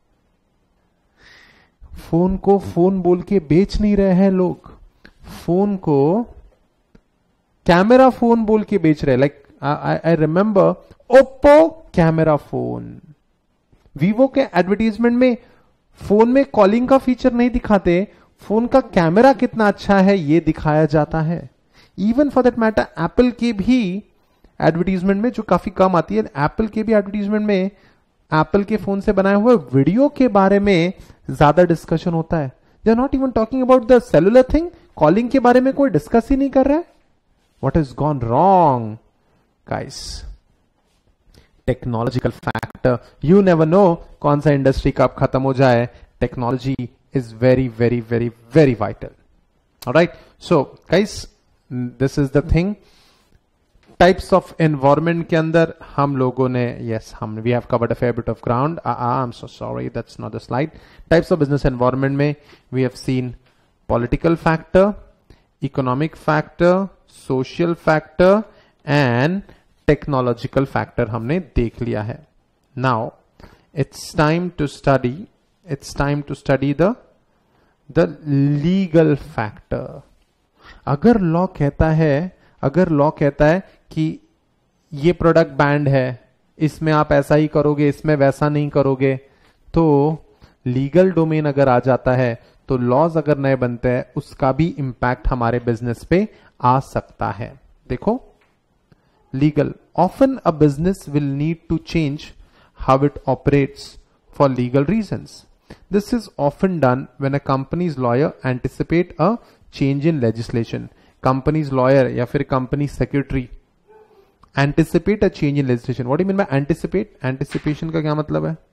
फोन को फोन बोल के बेच नहीं रहे हैं लोग, फोन को कैमरा फोन बोल के बेच रहे हैं। Like I remember Oppo camera phone, Vivo के एडवर्टीजमेंट में फोन में कॉलिंग का फीचर नहीं दिखाते, फोन का कैमरा कितना अच्छा है ये दिखाया जाता है। Even for that matter Apple के भी एडवर्टीजमेंट में, जो काफी कम आती है, एप्पल के भी एडवर्टीजमेंट में एप्पल के फोन से बनाए हुए वीडियो के बारे में ज्यादा डिस्कशन होता है। They are not even talking about the cellular thing, calling के बारे में कोई डिस्कस ही नहीं कर रहा है। What is gone wrong guys? Technological factor, you never know कौन सा इंडस्ट्री कब खत्म हो जाए। Technology is very very very very vital. Alright, so guys this is the thing. Types of environment के अंदर हम लोगों ने, यस हम we have covered a fair bit of ground. I am so sorry, that's not the slide. Types of business environment में we have seen political factor, economic factor, social factor and technological factor हमने देख लिया है। Now it's time to study it's time to study the the legal factor. अगर law कहता है अगर law कहता है कि ये प्रोडक्ट बैंड है, इसमें आप ऐसा ही करोगे, इसमें वैसा नहीं करोगे, तो लीगल डोमेन अगर आ जाता है तो लॉज अगर नए बनते हैं उसका भी इंपैक्ट हमारे बिजनेस पे आ सकता है। देखो, legal, often a business will need to change how it operates for legal reasons. This is often done when a company's lawyer anticipate a change in legislation. Company's lawyer या फिर company secretary anticipate a change in legislation. What do you mean by anticipate? Anticipation का क्या मतलब है?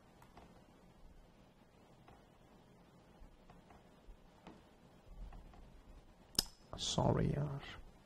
Sorry यार,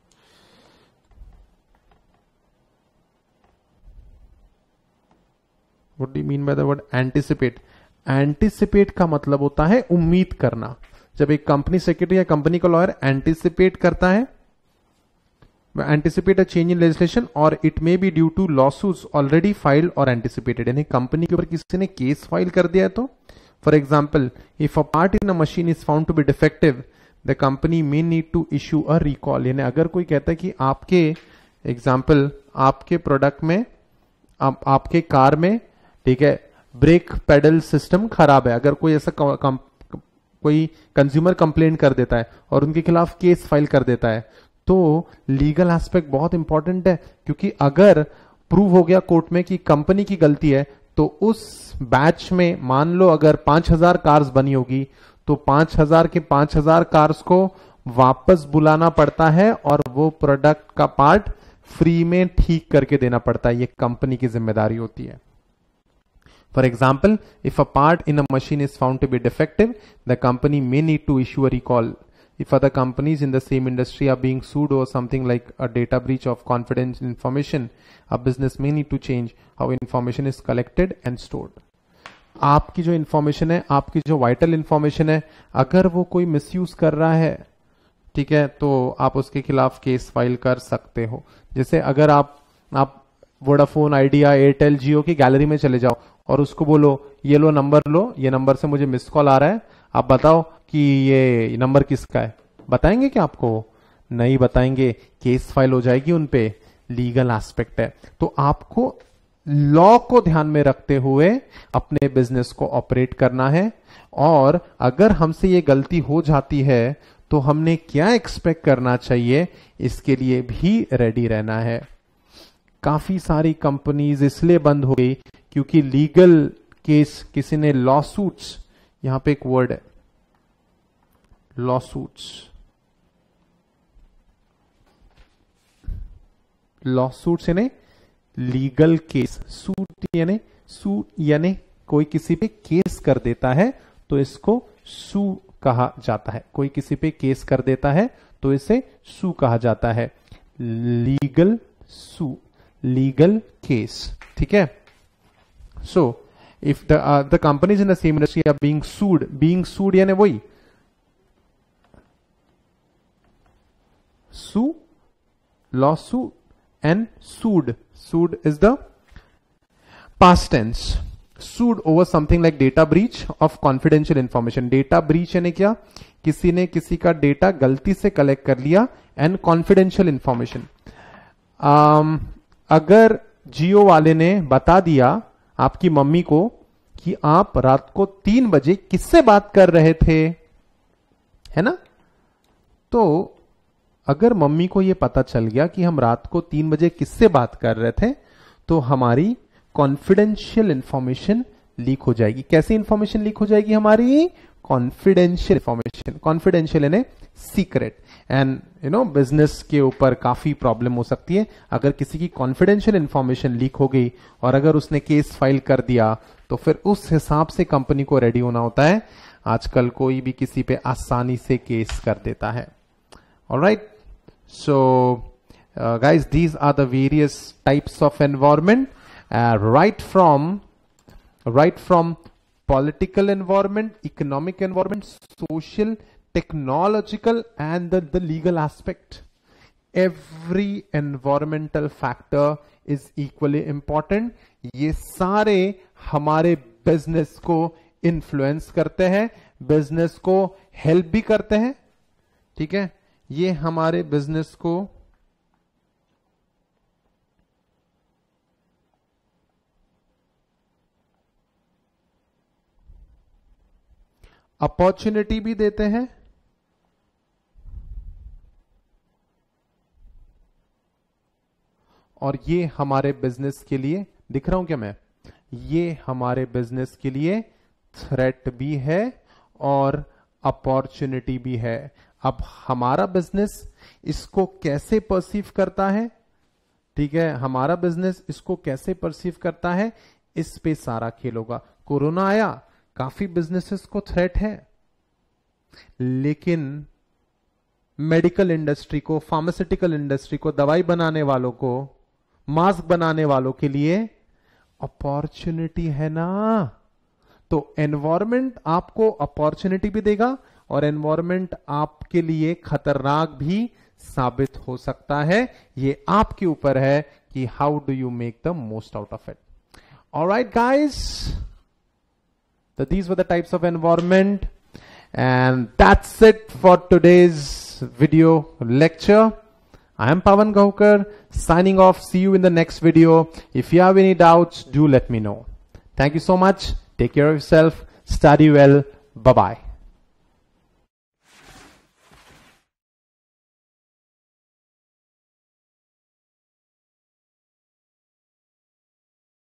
what do you mean by the word anticipate? Anticipate का मतलब होता है उम्मीद करना। जब एक कंपनी सेक्रेटरी या कंपनी का लॉयर एंटिसिपेट करता है, anticipate a change in legislation और it may be due to lawsuits already filed और एंटिसिपेटेड, यानी कंपनी के ऊपर किसी ने केस फाइल कर दिया है तो। For example, if a part in a machine is found to be defective the company may need to issue a recall. यानी अगर कोई कहता है कि आपके एग्जाम्पल आपके प्रोडक्ट में आप, आपके कार में, ठीक है, ब्रेक पेडल सिस्टम खराब है, अगर कोई ऐसा कोई कंज्यूमर कंप्लेंट कर देता है और उनके खिलाफ केस फाइल कर देता है, तो लीगल एस्पेक्ट बहुत इंपॉर्टेंट है। क्योंकि अगर प्रूव हो गया कोर्ट में कि कंपनी की गलती है, तो उस बैच में मान लो अगर पांच हजार कार्स बनी होगी, तो पांच हजार के पांच हजार कार्स को वापस बुलाना पड़ता है और वो प्रोडक्ट का पार्ट फ्री में ठीक करके देना पड़ता है। ये कंपनी की जिम्मेदारी होती है। For example, if a part in a machine is found to be defective, the company may need to issue a recall. If other companies in the same industry are being sued over something like a data breach of confidential information, a business may need to change how information is collected and stored. आपकी जो information है, आपकी जो vital information है, अगर वो कोई misuse कर रहा है, ठीक है, तो आप उसके खिलाफ केस फाइल कर सकते हो। जैसे अगर आप आप वोडाफोन, आइडिया, एयरटेल, जियो की गैलरी में चले जाओ और उसको बोलो ये लो नंबर लो, ये नंबर से मुझे मिस कॉल आ रहा है, आप बताओ कि ये नंबर किसका है। बताएंगे क्या आपको? नहीं बताएंगे, केस फाइल हो जाएगी उन पे। लीगल एस्पेक्ट है। तो आपको लॉ को ध्यान में रखते हुए अपने बिजनेस को ऑपरेट करना है, और अगर हमसे ये गलती हो जाती है तो हमने क्या एक्सपेक्ट करना चाहिए, इसके लिए भी रेडी रहना है। काफी सारी कंपनीज इसलिए बंद हो गई क्योंकि लीगल केस, किसी ने लॉ सूट्स, यहां पे एक वर्ड है लॉ सूट्स, लॉ सूट्स यानी लीगल केस, सूट यानी सूट यानी कोई किसी पे केस कर देता है तो इसको सू कहा जाता है। कोई किसी पे केस कर देता है तो इसे सू कहा जाता है, लीगल सू, लीगल केस। ठीक है। So if the the companies in the same industry are being sued, being sued यानी वही sue, law sue and sued, sued is the past tense, sued over something like data breach of confidential information। data breach यानी क्या, किसी ने किसी का data गलती से कलेक्ट कर लिया, एंड कॉन्फिडेंशियल इंफॉर्मेशन। अगर जियो वाले ने बता दिया आपकी मम्मी को कि आप रात को तीन बजे किससे बात कर रहे थे, है ना, तो अगर मम्मी को यह पता चल गया कि हम रात को तीन बजे किससे बात कर रहे थे, तो हमारी कॉन्फिडेंशियल इंफॉर्मेशन लीक हो जाएगी। कैसी इंफॉर्मेशन लीक हो जाएगी, हमारी कॉन्फिडेंशियल इंफॉर्मेशन, कॉन्फिडेंशियल यानी secret. And you know business के ऊपर काफी प्रॉब्लम हो सकती है अगर किसी की कॉन्फिडेंशियल इंफॉर्मेशन लीक हो गई, और अगर उसने केस फाइल कर दिया तो फिर उस हिसाब से कंपनी को रेडी होना होता है। आजकल कोई भी किसी पे आसानी से केस कर देता है। Alright, so guys these are the various types of environment, Uh, right from right from political environment, economic environment, social, technological and the, the legal aspect. Every environmental factor is equally important. ये सारे हमारे business को influence करते हैं, business को help भी करते हैं। ठीक है, ये हमारे बिजनेस को अपॉर्चुनिटी भी देते हैं और ये हमारे बिजनेस के लिए, दिख रहा हूं क्या मैं, ये हमारे बिजनेस के लिए थ्रेट भी है और अपॉर्चुनिटी भी है। अब हमारा बिजनेस इसको कैसे परसीव करता है, ठीक है, हमारा बिजनेस इसको कैसे परसीव करता है, इस पे सारा खेल होगा। कोरोना आया, काफी बिजनेसेस को थ्रेट है, लेकिन मेडिकल इंडस्ट्री को, फार्मास्यूटिकल इंडस्ट्री को, दवाई बनाने वालों को, मास्क बनाने वालों के लिए अपॉर्चुनिटी है ना। तो एनवायरमेंट आपको अपॉर्चुनिटी भी देगा और एनवायरमेंट आपके लिए खतरनाक भी साबित हो सकता है। ये आपके ऊपर है कि how do you make the most out of it. Alright guys, so these were the types of environment, and that's it for today's video lecture. I am Pawan Gaukar signing off. See you in the next video. If you have any doubts, do let me know. Thank you so much. Take care of yourself. Study well. Bye bye.